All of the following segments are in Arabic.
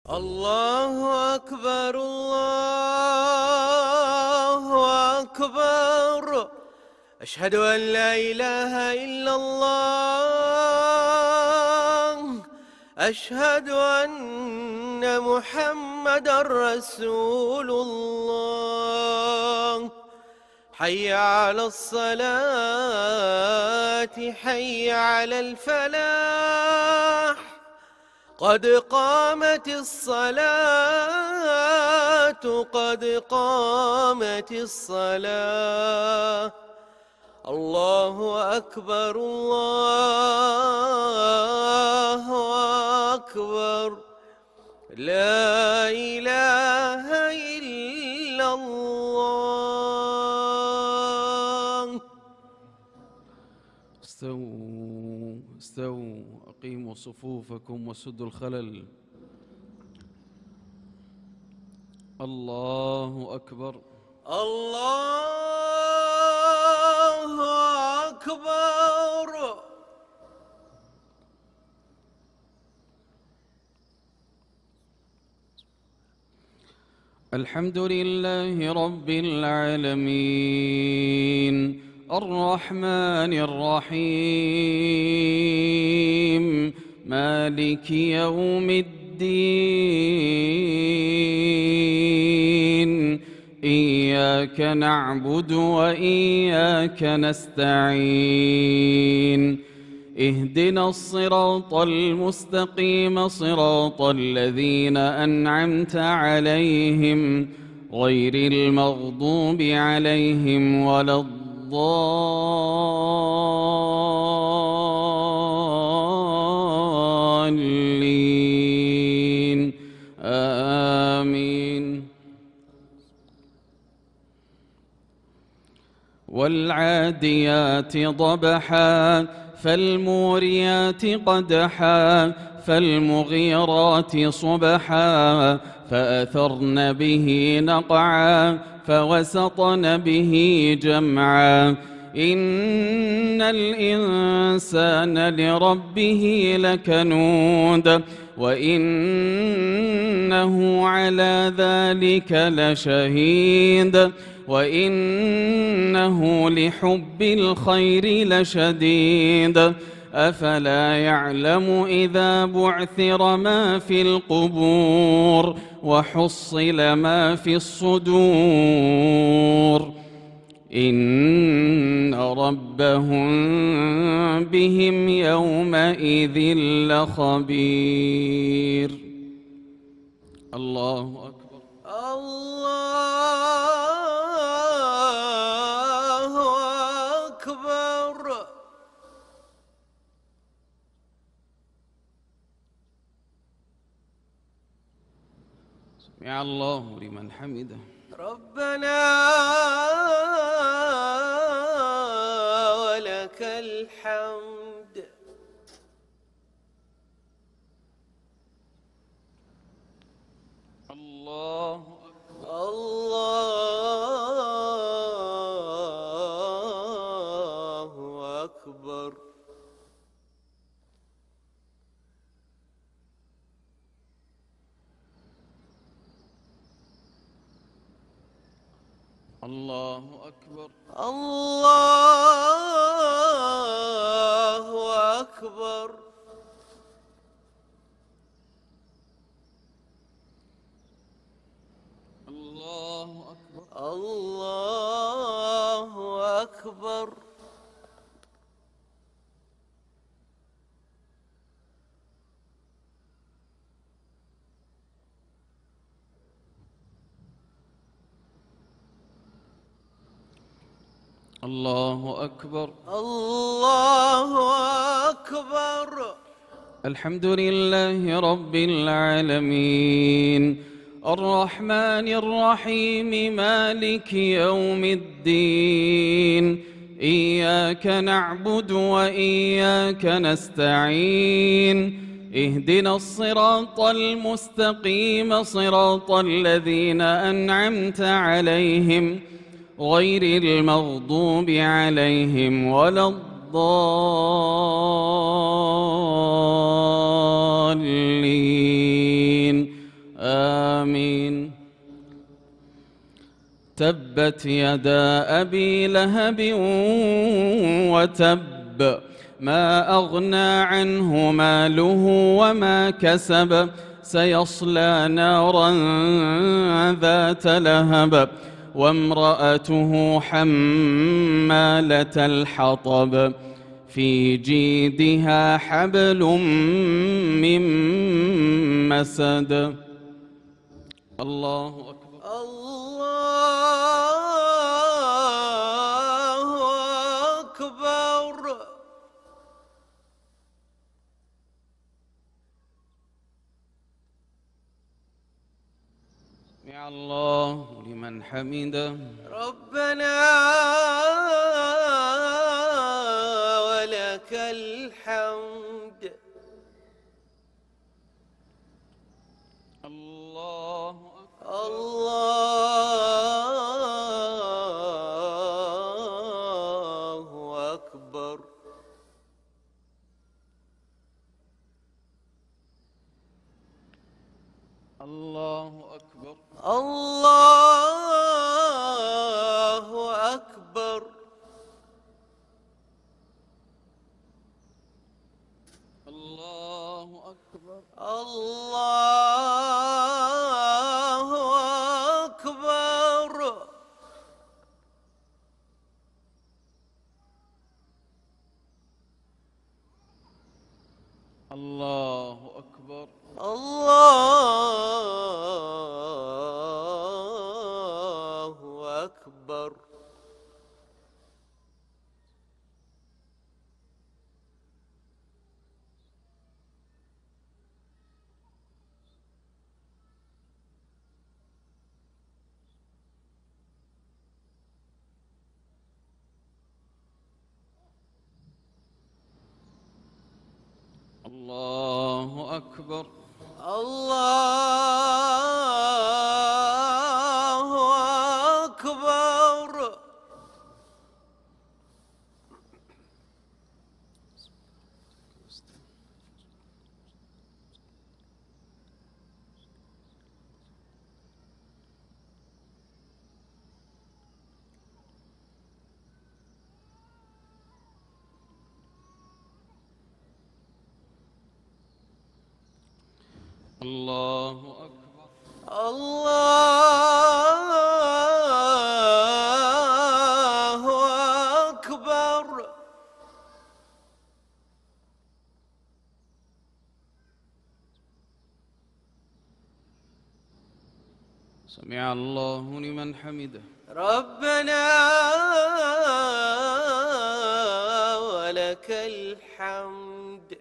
الله أكبر الله أكبر. أشهد أن لا إله إلا الله. أشهد أن محمدًا رسول الله. حي على الصلاة حي على الفلاح. قد قامت الصلاة قد قامت الصلاة. الله أكبر الله أكبر. لا إله إلا الله. استووا استووا، أقيموا صفوفكم وسدوا الخلل. الله أكبر الله أكبر. الحمد لله رب العالمين الرحمن الرحيم مالك يوم الدين. إياك نعبد وإياك نستعين. اهدنا الصراط المستقيم صراط الذين أنعمت عليهم غير المغضوب عليهم ولا الضالين. آمين. والعاديات ضبحا فالموريات قدحا فالمغيرات صبحا فأثرن به نقعا فوسطن به جمعا. إن الإنسان لربه لكنود وإنه على ذلك لشهيد وإنه لحب الخير لشديد. أفلا يعلم إذا بعثر ما في القبور وحصل ما في الصدور. إن ربهم بهم يومئذ لخبير. الله أكبر الله أكبر. سمع الله لمن حمده. ربنا ولك الحمد. الله الله أكبر. الله أكبر الله أكبر. الله أكبر الله أكبر. الله أكبر الله أكبر. الحمد لله رب العالمين الرحمن الرحيم مالك يوم الدين. إياك نعبد وإياك نستعين. اهدنا الصراط المستقيم صراط الذين أنعمت عليهم غير المغضوب عليهم ولا الضالين. آمين. تبت يدا أبي لهب وتب، ما أغنى عنه ماله وما كسب، سيصلى نارا ذات لهب، وامرأته حمالة الحطب، في جيدها حبل من مسد. الله أكبر. الله أكبر. سمع الله لمن حمده. ربنا ولك الحمد. الله أكبر. الله أكبر. الله أكبر. الله أكبر. الله أكبر. الله أكبر. الله أكبر. الله أكبر. الله أكبر. الله أكبر. الله أكبر. الله أكبر. سمع الله لمن حمده. ربنا ولك الحمد.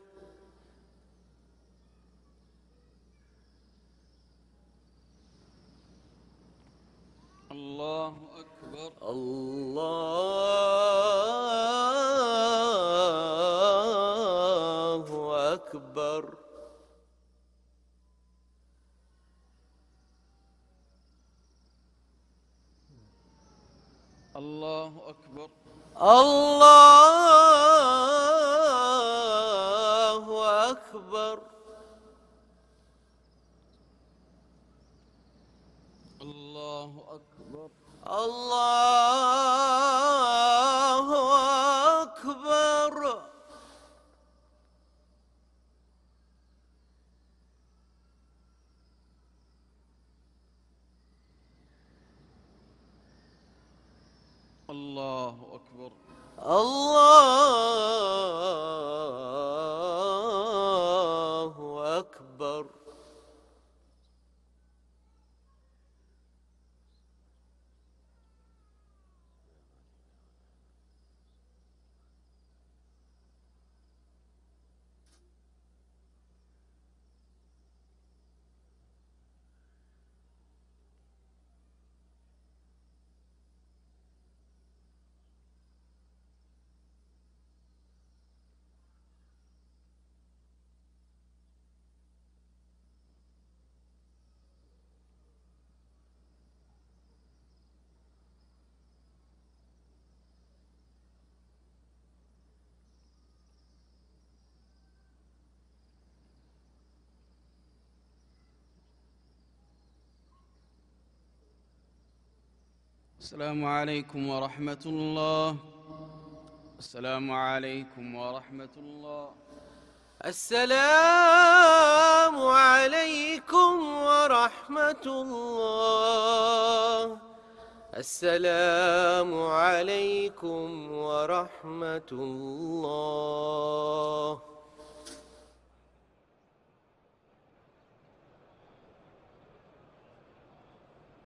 الله أكبر. الله أكبر. الله أكبر. الله أكبر. الله أكبر. الله أكبر. الله أكبر. الله أكبر. السلام عليكم ورحمة الله. السلام عليكم ورحمة الله. السلام عليكم ورحمة الله. السلام عليكم ورحمة الله.